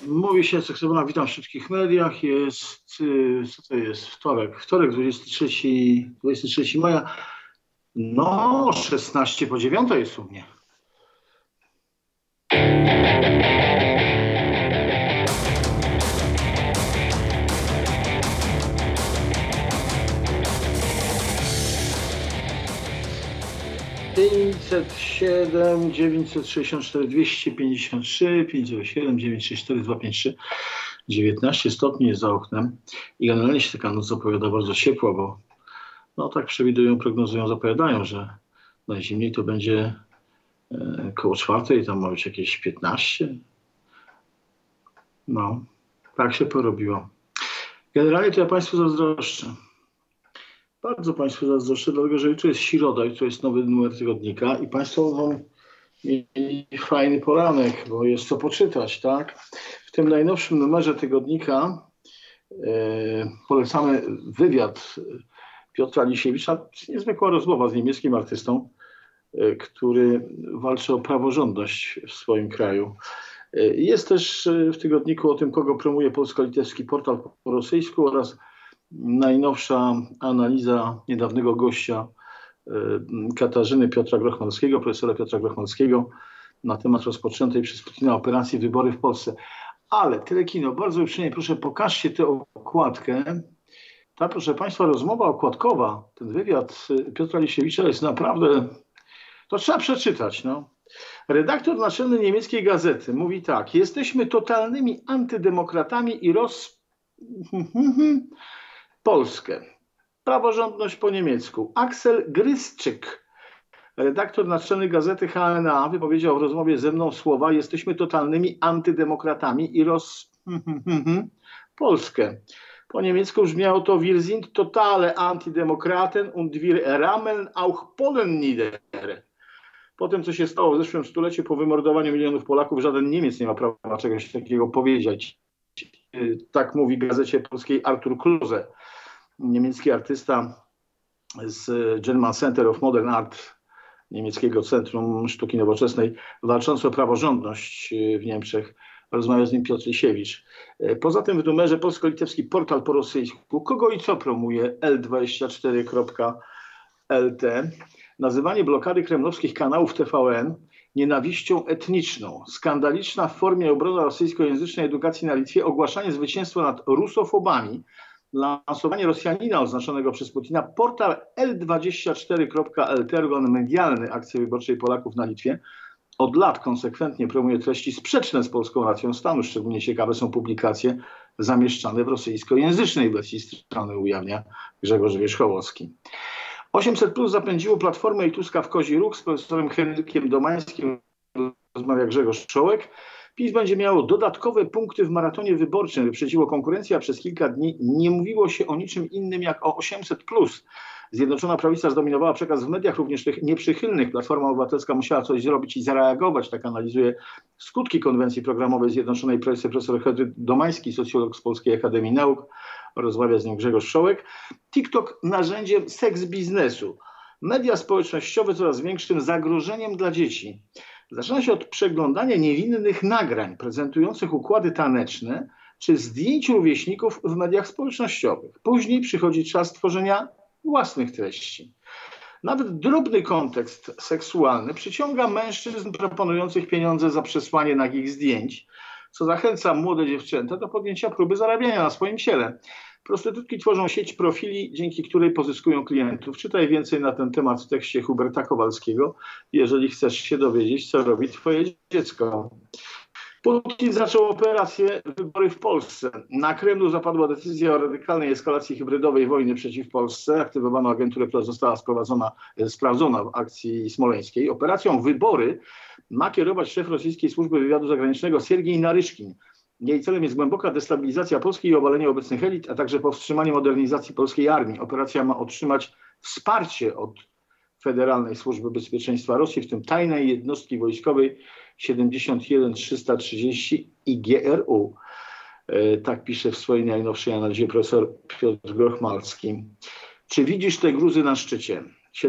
Mówi się, co chcę, witam w wszystkich mediach. Jest, co to jest? Wtorek 23 maja. No, 16 po 9 jest u mnie. Pięćset siedem 964 253 507 964 253 19 stopni jest za oknem i generalnie się taka noc zapowiada bardzo ciepła, bo no tak przewidują, prognozują, zapowiadają, że najzimniej to będzie koło 4, tam ma być jakieś 15. No, tak się porobiło. Generalnie to ja Państwu zazdroszczę. Bardzo Państwu zazdroszczę, dlatego że jutro jest środa, jutro jest nowy numer tygodnika i Państwo będą mieli fajny poranek, bo jest co poczytać, tak? W tym najnowszym numerze tygodnika polecamy wywiad Piotra Lisiewicza, niezwykła rozmowa z niemieckim artystą, który walczy o praworządność w swoim kraju. Jest też w tygodniku o tym, kogo promuje polsko-litewski portal po rosyjsku oraz najnowsza analiza niedawnego gościa Katarzyny Piotra Grochmalskiego, profesora Piotra Grochmalskiego na temat rozpoczętej przez Putina operacji Wybory w Polsce. Ale tyle kino, bardzo uprzejmie proszę, pokażcie tę okładkę. Ta, proszę Państwa, rozmowa okładkowa, ten wywiad Piotra Lisiewicza jest naprawdę, to trzeba przeczytać, no. Redaktor naczelny niemieckiej gazety mówi tak: jesteśmy totalnymi antydemokratami i Polskę. Praworządność po niemiecku. Axel Gryszczyk, redaktor naczelny gazety HNA, wypowiedział w rozmowie ze mną słowa: jesteśmy totalnymi antydemokratami i Polskę. Po niemiecku brzmiało to: wir sind totale Antidemokraten und wir rammeln auch Polen nieder. Po tym, co się stało w zeszłym stuleciu, po wymordowaniu milionów Polaków, żaden Niemiec nie ma prawa czegoś takiego powiedzieć. Tak mówi w gazecie polskiej Artur Klose, niemiecki artysta z German Center of Modern Art, niemieckiego Centrum Sztuki Nowoczesnej, walczący o praworządność w Niemczech. Rozmawia z nim Piotr Lisiewicz. Poza tym w numerze polsko-litewski portal po rosyjsku kogo i co promuje L24.lt. Nazywanie blokady kremlowskich kanałów TVN nienawiścią etniczną. Skandaliczna w formie obrona rosyjskojęzycznej edukacji na Litwie, ogłaszanie zwycięstwa nad rusofobami, lansowanie Rosjanina oznaczonego przez Putina. Portal L24.lt, organ medialny akcji wyborczej Polaków na Litwie, od lat konsekwentnie promuje treści sprzeczne z polską racją stanu. Szczególnie ciekawe są publikacje zamieszczane w rosyjskojęzycznej wersji strony, ujawnia Grzegorz Wierzchołowski. 800+ zapędziło Platformę i Tuska w kozi róg. Z profesorem Henrykiem Domańskim rozmawia Grzegorz Czołek. PiS będzie miało dodatkowe punkty w maratonie wyborczym. Wyprzedziło konkurencję, a przez kilka dni nie mówiło się o niczym innym jak o 800+. Zjednoczona Prawica zdominowała przekaz w mediach, również tych nieprzychylnych. Platforma Obywatelska musiała coś zrobić i zareagować. Tak analizuje skutki konwencji programowej Zjednoczonej Prawicy profesor Henryk Domański, socjolog z Polskiej Akademii Nauk. Rozmawia z nim Grzegorz Czołek. TikTok narzędziem seks biznesu. Media społecznościowe coraz większym zagrożeniem dla dzieci. Zaczyna się od przeglądania niewinnych nagrań prezentujących układy taneczne czy zdjęć rówieśników w mediach społecznościowych. Później przychodzi czas tworzenia własnych treści. Nawet drobny kontekst seksualny przyciąga mężczyzn proponujących pieniądze za przesłanie nagich zdjęć, co zachęca młode dziewczęta do podjęcia próby zarabiania na swoim ciele. Prostytutki tworzą sieć profili, dzięki której pozyskują klientów. Czytaj więcej na ten temat w tekście Huberta Kowalskiego, jeżeli chcesz się dowiedzieć, co robi twoje dziecko. Putin zaczął operację Wybory w Polsce. Na Kremlu zapadła decyzja o radykalnej eskalacji hybrydowej wojny przeciw Polsce. Aktywowano agenturę, która została sprawdzona w akcji smoleńskiej. Operacją Wybory ma kierować szef rosyjskiej służby wywiadu zagranicznego Siergiej Naryszkin. Jej celem jest głęboka destabilizacja Polski i obalenie obecnych elit, a także powstrzymanie modernizacji polskiej armii. Operacja ma otrzymać wsparcie od Federalnej Służby Bezpieczeństwa Rosji, w tym tajnej jednostki wojskowej 71330 i GRU. Tak pisze w swojej najnowszej analizie profesor Piotr Grochmalski. Czy widzisz te gruzy na szczycie?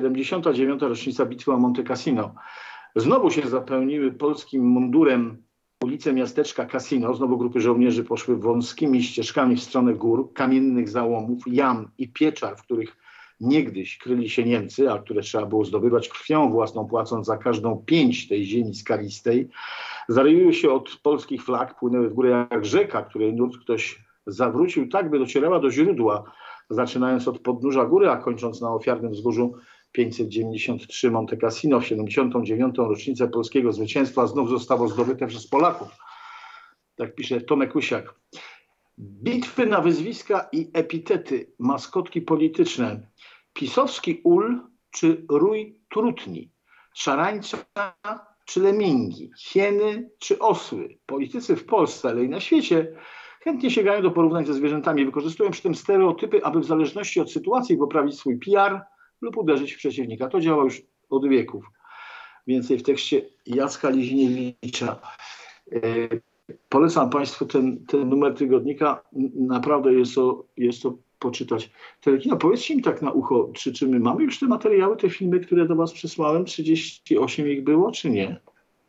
79. rocznica bitwy o Monte Cassino. Znowu się zapełniły polskim mundurem ulice miasteczka Casino. Znowu grupy żołnierzy poszły wąskimi ścieżkami w stronę gór, kamiennych załomów, jam i pieczar, w których niegdyś kryli się Niemcy, a które trzeba było zdobywać krwią własną, płacąc za każdą pięść tej ziemi skalistej. Zaryły się od polskich flag, płynęły w górę jak rzeka, której nurt ktoś zawrócił tak, by docierała do źródła, zaczynając od podnóża góry, a kończąc na ofiarnym wzgórzu 593 Monte Cassino. W 79. rocznicę polskiego zwycięstwa znów zostało zdobyte przez Polaków. Tak pisze Tomek Łysiak. Bitwy na wyzwiska i epitety, maskotki polityczne. Pisowski ul czy rój trutni, szarańcza czy lemingi, hieny czy osły. Politycy w Polsce, ale i na świecie chętnie sięgają do porównań ze zwierzętami. Wykorzystują przy tym stereotypy, aby w zależności od sytuacji poprawić swój PR lub uderzyć w przeciwnika. To działa już od wieków. Więcej w tekście Jacka Liziniewicza. Polecam Państwu ten numer tygodnika. Naprawdę jest to poczytać. Telekino, powiedzcie mi tak na ucho, czy my mamy już te materiały, te filmy, które do Was przesłałem? 38 ich było, czy nie?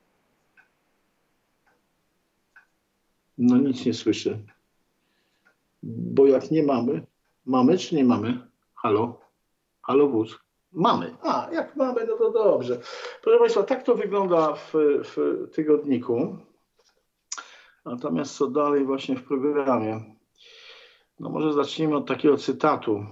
No nic nie słyszę. Bo jak nie mamy, mamy czy nie mamy? Halo? Halo wóz? Mamy. A, jak mamy, no to dobrze. Proszę Państwa, tak to wygląda w tygodniku. Natomiast co dalej właśnie w programie? No może zacznijmy od takiego cytatu.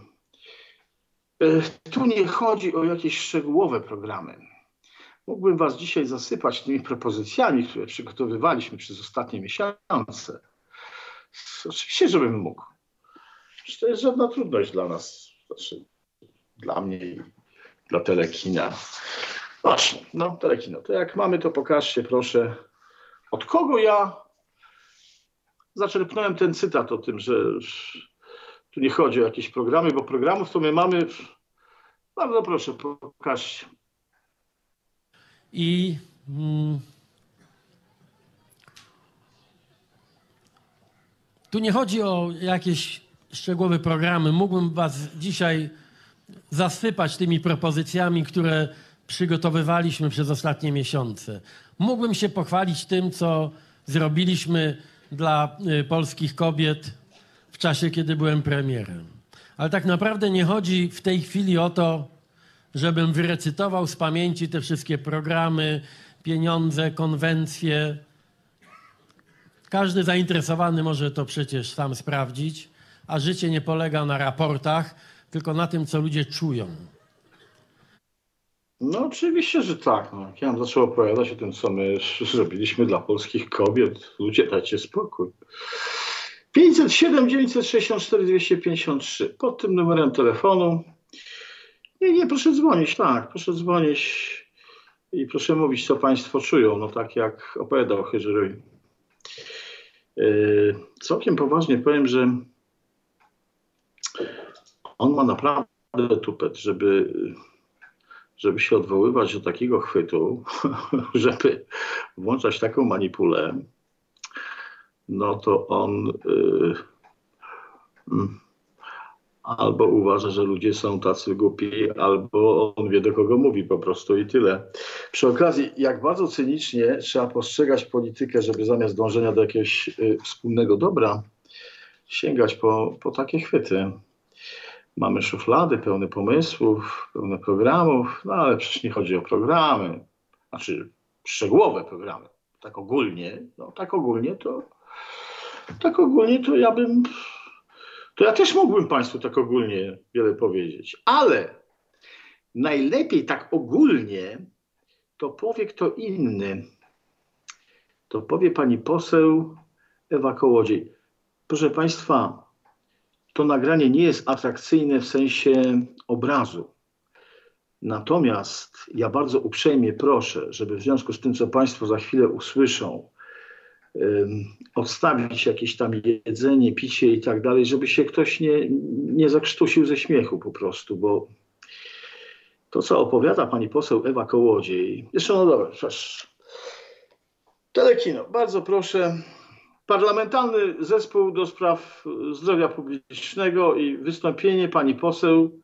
Tu nie chodzi o jakieś szczegółowe programy. Mógłbym Was dzisiaj zasypać tymi propozycjami, które przygotowywaliśmy przez ostatnie miesiące. Oczywiście, żebym mógł. To jest żadna trudność dla nas. Znaczy, dla mnie i dla Telekina. Właśnie, no Telekino, to jak mamy, to pokażcie proszę, od kogo ja zaczerpnąłem ten cytat o tym, że tu nie chodzi o jakieś programy, bo programów to my mamy. Bardzo proszę, pokażcie. I tu nie chodzi o jakieś szczegółowe programy. Mógłbym Was dzisiaj zasypać tymi propozycjami, które przygotowywaliśmy przez ostatnie miesiące. Mógłbym się pochwalić tym, co zrobiliśmy dla polskich kobiet w czasie, kiedy byłem premierem. Ale tak naprawdę nie chodzi w tej chwili o to, żebym wyrecytował z pamięci te wszystkie programy, pieniądze, konwencje. Każdy zainteresowany może to przecież sam sprawdzić, a życie nie polega na raportach, tylko na tym, co ludzie czują. No oczywiście, że tak. No, jak ja bym zaczął opowiadać o tym, co my zrobiliśmy dla polskich kobiet, ludzie, dajcie spokój. 507 964 253 pod tym numerem telefonu. Nie, proszę dzwonić, tak, proszę dzwonić i proszę mówić, co Państwo czują, no tak jak opowiadał Chyżerój. Całkiem poważnie powiem, że on ma naprawdę tupet, żeby się odwoływać do takiego chwytu, żeby włączać taką manipulę, no to on albo uważa, że ludzie są tacy głupi, albo on wie, do kogo mówi po prostu i tyle. Przy okazji, jak bardzo cynicznie trzeba postrzegać politykę, żeby zamiast dążenia do jakiegoś wspólnego dobra sięgać po takie chwyty. Mamy szuflady pełne pomysłów, pełne programów, no ale przecież nie chodzi o programy, znaczy szczegółowe programy. Tak ogólnie, no tak ogólnie to ja też mógłbym Państwu tak ogólnie wiele powiedzieć, ale najlepiej tak ogólnie to powie kto inny. To powie pani poseł Ewa Kołodziej. Proszę Państwa, to nagranie nie jest atrakcyjne w sensie obrazu. Natomiast ja bardzo uprzejmie proszę, żeby w związku z tym, co Państwo za chwilę usłyszą, odstawić jakieś tam jedzenie, picie i tak dalej, żeby się ktoś nie zakrztusił ze śmiechu po prostu, bo to, co opowiada pani poseł Ewa Kołodziej, jeszcze no dobra, Telekino, bardzo proszę. Parlamentarny Zespół do Spraw Zdrowia Publicznego i wystąpienie pani poseł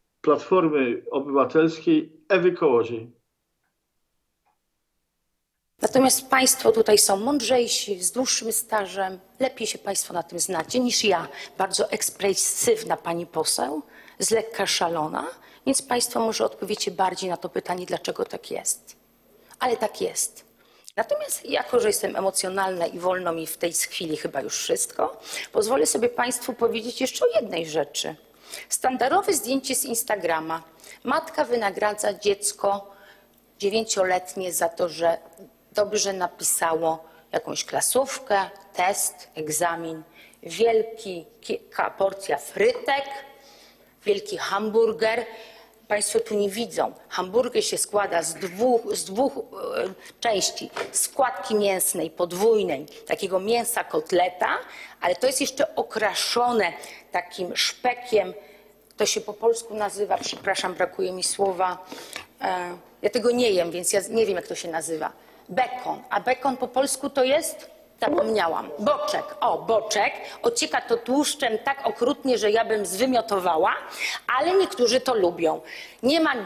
Platformy Obywatelskiej Ewy Kołodziej. Natomiast Państwo tutaj są mądrzejsi, z dłuższym stażem, lepiej się Państwo na tym znacie niż ja, bardzo ekspresywna pani poseł, z lekka szalona, więc Państwo może odpowiecie bardziej na to pytanie, dlaczego tak jest. Ale tak jest. Natomiast jako, że jestem emocjonalna i wolno mi w tej chwili chyba już wszystko, pozwolę sobie Państwu powiedzieć jeszcze o jednej rzeczy. Standardowe zdjęcie z Instagrama. Matka wynagradza dziecko 9-letnie za to, że dobrze napisało jakąś klasówkę, test, egzamin. Wielka porcja frytek, wielki hamburger. Państwo tu nie widzą. Hamburger się składa z dwóch części. Składki mięsnej podwójnej, takiego mięsa kotleta, ale to jest jeszcze okraszone takim szpekiem. To się po polsku nazywa, przepraszam, brakuje mi słowa. Ja tego nie jem, więc ja nie wiem, jak to się nazywa. Bekon. A bekon po polsku to jest? Zapomniałam. Boczek. O, boczek. Ocieka to tłuszczem tak okrutnie, że ja bym zwymiotowała, ale niektórzy to lubią. Nie ma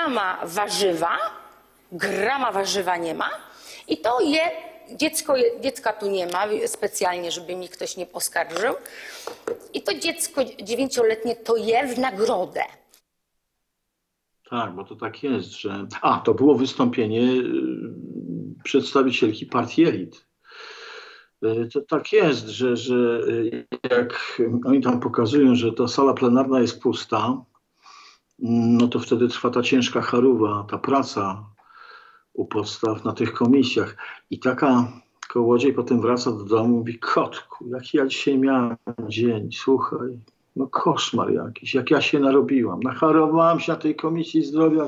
grama warzywa nie ma i to je, dziecka tu nie ma specjalnie, żeby mi ktoś nie oskarżył. I to dziecko 9-letnie to je w nagrodę. Tak, bo to tak jest, że... to było wystąpienie przedstawicielki partii elit. To tak jest, że jak oni tam pokazują, że ta sala plenarna jest pusta, no to wtedy trwa ta ciężka charuwa, ta praca u podstaw na tych komisjach. I taka kołodziej potem wraca do domu i mówi: kotku, jaki ja dzisiaj miałem dzień, słuchaj, no koszmar jakiś, jak ja się narobiłam, nacharowałam się na tej Komisji Zdrowia.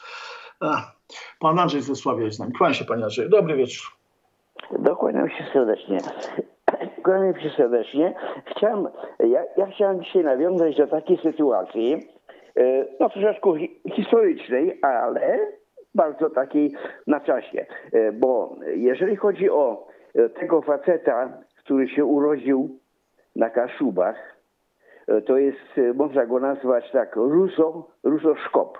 Pan Andrzej z Wrocławia jest z nami. Kłaniam się, panie Andrzeju. Dobry wieczór. Kłaniam się serdecznie. Kłaniam się serdecznie. Ja chciałem dzisiaj nawiązać do takiej sytuacji, no troszeczkę historycznej, ale bardzo takiej na czasie. Bo jeżeli chodzi o tego faceta, który się urodził na Kaszubach, to jest, można go nazwać tak, Ruso Szkop.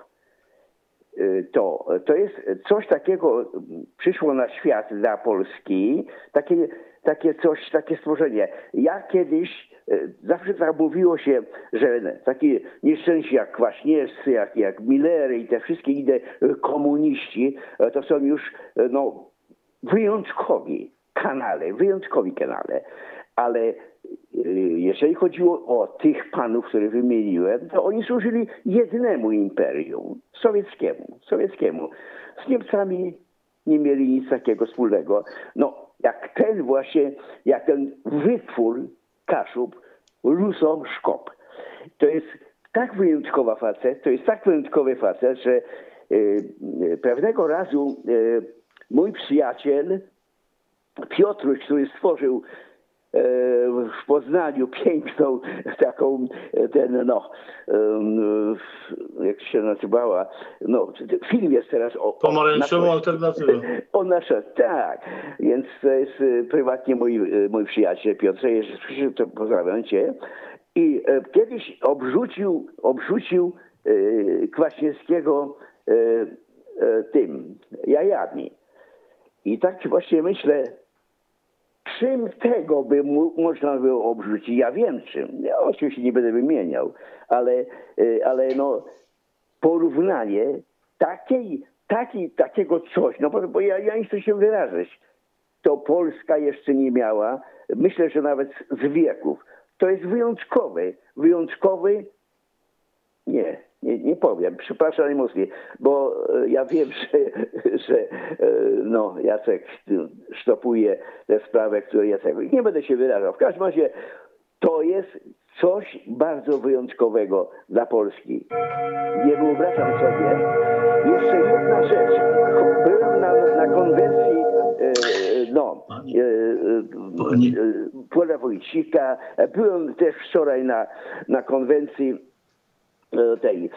To jest coś takiego, przyszło na świat dla Polski, takie stworzenie. Ja kiedyś, zawsze tak mówiło się, że takie nieszczęścia jak Kwaśniewscy, jak Millery i te wszystkie inne komuniści, to są już wyjątkowi kanale. Ale jeżeli chodziło o tych panów, których wymieniłem, to oni służyli jednemu imperium, sowieckiemu. Z Niemcami nie mieli nic takiego wspólnego. No, jak ten wytwór Kaszub, Ruso Szkop. To jest tak wyjątkowy facet, że pewnego razu mój przyjaciel Piotruś, który stworzył w Poznaniu piękną taką, jak się nazywała, film jest teraz pomarańczową alternatywę. Tak, więc to jest prywatnie mój przyjaciel Piotr, jeżeli to pozdrawiam cię. I kiedyś obrzucił Kwaśniewskiego tym jajami. I tak właśnie myślę, czym tego by można było obrzucić? Ja wiem czym. Ja oczywiście nie będę wymieniał, ale porównanie takiego coś, bo ja nie chcę się wyrażać, to Polska jeszcze nie miała, myślę, że nawet z wieków. To jest wyjątkowy, nie powiem, przepraszam najmocniej, bo ja wiem, że Jacek sztopuje tę sprawę, którą Jacek... Nie będę się wyrażał. W każdym razie to jest coś bardzo wyjątkowego dla Polski. Nie wyobrażam sobie. Jeszcze jedna rzecz. Byłem na konwencji Pola Wójcika. Byłem też wczoraj na konwencji tej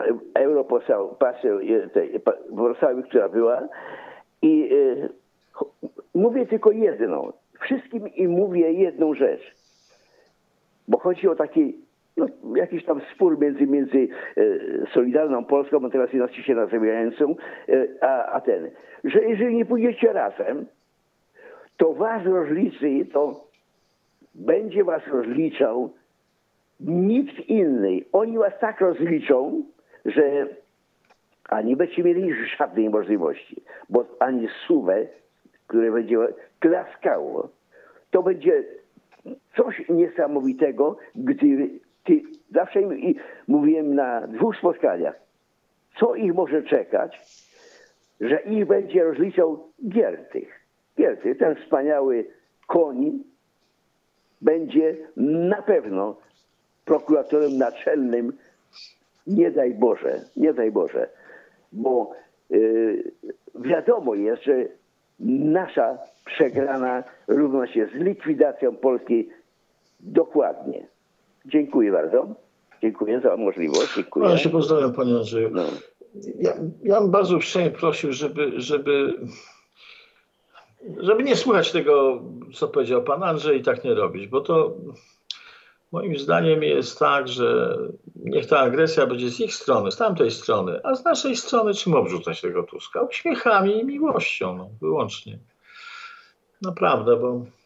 Warszawy, która była, i mówię tylko jedną. Wszystkim im mówię jedną rzecz. Bo chodzi o taki no, jakiś tam spór między Solidarną Polską, a teraz inaczej się nazywającą, a ten, że jeżeli nie pójdziecie razem, to was rozliczy, to będzie was rozliczał nikt inny. Oni was tak rozliczą, że nie będziecie mieli żadnej możliwości, bo ani suwę, które będzie klaskało, to będzie coś niesamowitego, gdy ty, zawsze mówiłem na 2 spotkaniach, co ich może czekać, że ich będzie rozliczał Giertych. Giertych, ten wspaniały koń, będzie na pewno prokuratorem naczelnym, nie daj Boże, bo wiadomo jest, że nasza przegrana równa się z likwidacją Polski dokładnie. Dziękuję bardzo. Dziękuję za możliwość. Dziękuję. Ja się pozdrawiam, panie Andrzeju. No. Ja bym bardzo uprzejmie prosił, żeby nie słuchać tego, co powiedział pan Andrzej, i tak nie robić, bo to moim zdaniem jest tak, że niech ta agresja będzie z ich strony, z tamtej strony, a z naszej strony czym obrzucać tego Tuska? Uśmiechami i miłością, no, wyłącznie. Naprawdę,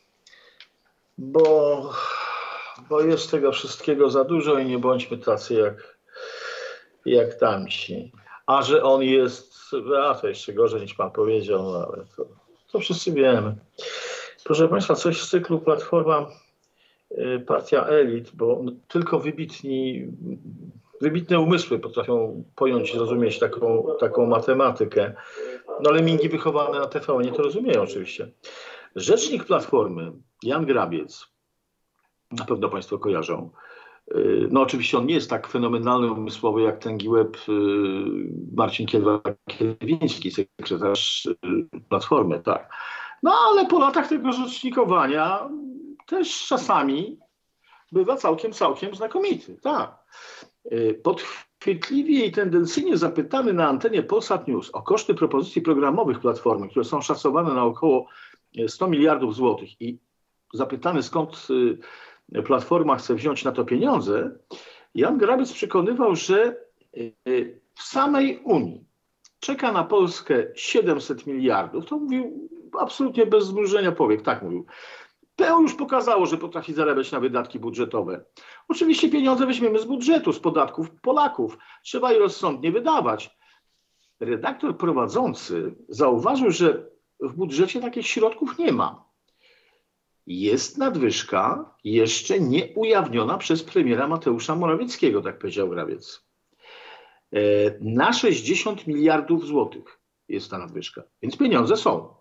bo jest tego wszystkiego za dużo i nie bądźmy tacy jak tamci. A że on jest, to jeszcze gorzej niż pan powiedział, no, ale to wszyscy wiemy. Proszę państwa, coś z cyklu Platforma, partia elit, bo tylko wybitne umysły potrafią pojąć i zrozumieć taką matematykę. No ale mingi wychowane na TVN to rozumieją oczywiście. Rzecznik Platformy, Jan Grabiec, na pewno państwo kojarzą. No oczywiście on nie jest tak fenomenalny umysłowy jak ten giłeb Marcin Kierwa-Kierwiński, sekretarz Platformy, tak. No ale po latach tego rzecznikowania też czasami bywa całkiem znakomity, tak. Podchwytliwie i tendencyjnie zapytany na antenie Polsat News o koszty propozycji programowych Platformy, które są szacowane na około 100 miliardów złotych, i zapytany, skąd Platforma chce wziąć na to pieniądze, Jan Grabiec przekonywał, że w samej Unii czeka na Polskę 700 miliardów. To mówił absolutnie bez zmrużenia powiek, tak mówił. PO już pokazało, że potrafi zarabiać na wydatki budżetowe. Oczywiście pieniądze weźmiemy z budżetu, z podatków Polaków. Trzeba je rozsądnie wydawać. Redaktor prowadzący zauważył, że w budżecie takich środków nie ma. Jest nadwyżka jeszcze nie ujawniona przez premiera Mateusza Morawieckiego, tak powiedział Grabiec. Na 60 miliardów złotych jest ta nadwyżka, więc pieniądze są.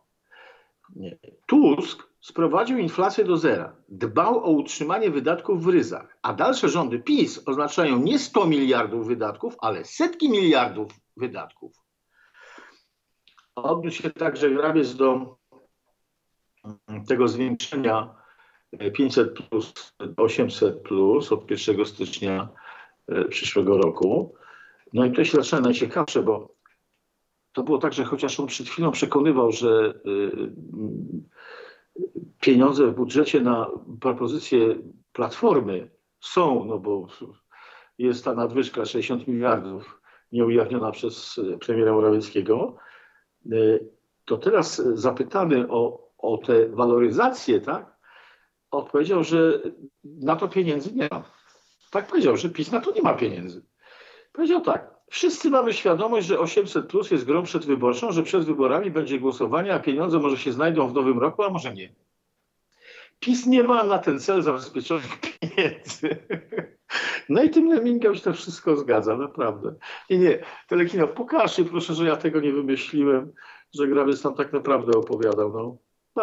Tusk sprowadził inflację do zera, dbał o utrzymanie wydatków w ryzach, a dalsze rządy PiS oznaczają nie 100 miliardów wydatków, ale setki miliardów wydatków. Odniósł się także Grabiec do tego zwiększenia 500 plus 800 plus od 1 stycznia przyszłego roku. No i to się zaczyna najciekawsze, bo to było tak, że chociaż on przed chwilą przekonywał, że pieniądze w budżecie na propozycje Platformy są, no bo jest ta nadwyżka 60 miliardów nieujawniona przez premiera Morawieckiego, to teraz zapytany o te waloryzacje, tak, odpowiedział, że na to pieniędzy nie ma. Tak powiedział, że PiS na to nie ma pieniędzy. Powiedział tak: wszyscy mamy świadomość, że 800 plus jest grą przedwyborczą, że przed wyborami będzie głosowanie, a pieniądze może się znajdą w nowym roku, a może nie. PiS nie ma na ten cel zabezpieczonych pieniędzy. No i tym Lemingam się to wszystko zgadza, naprawdę. Nie, Telekino, pokażcie proszę, że ja tego nie wymyśliłem, że Grabiec tam tak naprawdę opowiadał. No.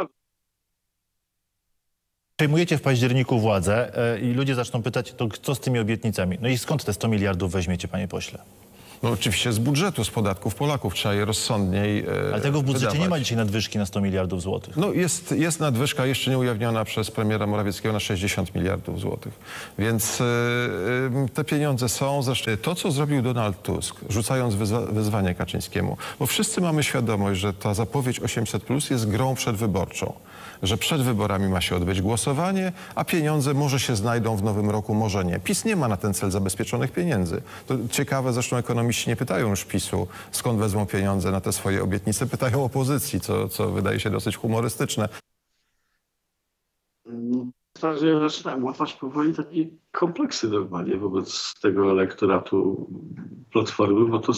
Przejmujecie w październiku władzę i ludzie zaczną pytać, to co z tymi obietnicami? No i skąd te 100 miliardów weźmiecie, panie pośle? No oczywiście z budżetu, z podatków Polaków trzeba je rozsądniej Ale tego w budżecie wydawać. nie ma dzisiaj nadwyżki na 100 miliardów złotych. No jest nadwyżka jeszcze nie ujawniona przez premiera Morawieckiego na 60 miliardów złotych. Więc te pieniądze są. Zresztą to, co zrobił Donald Tusk, rzucając wyzwanie Kaczyńskiemu, bo wszyscy mamy świadomość, że ta zapowiedź 800+ jest grą przedwyborczą. Że przed wyborami ma się odbyć głosowanie, a pieniądze może się znajdą w nowym roku, może nie. PiS nie ma na ten cel zabezpieczonych pieniędzy. To ciekawe, zresztą ekonomiści nie pytają już PiS-u, skąd wezmą pieniądze na te swoje obietnice. Pytają opozycji, co wydaje się dosyć humorystyczne. Ja zaczynam łapać powoli takie kompleksy normalnie wobec tego elektoratu Platformy, bo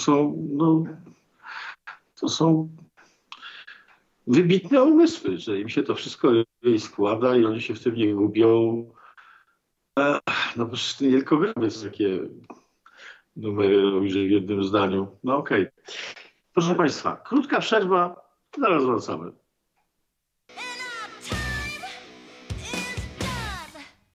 to są wybitne umysły, że im się to wszystko składa i oni się w tym nie gubią. No przecież nie tylko Grabiec takie numery robi, że w jednym zdaniu. No okej. Proszę Państwa, krótka przerwa, zaraz wracamy.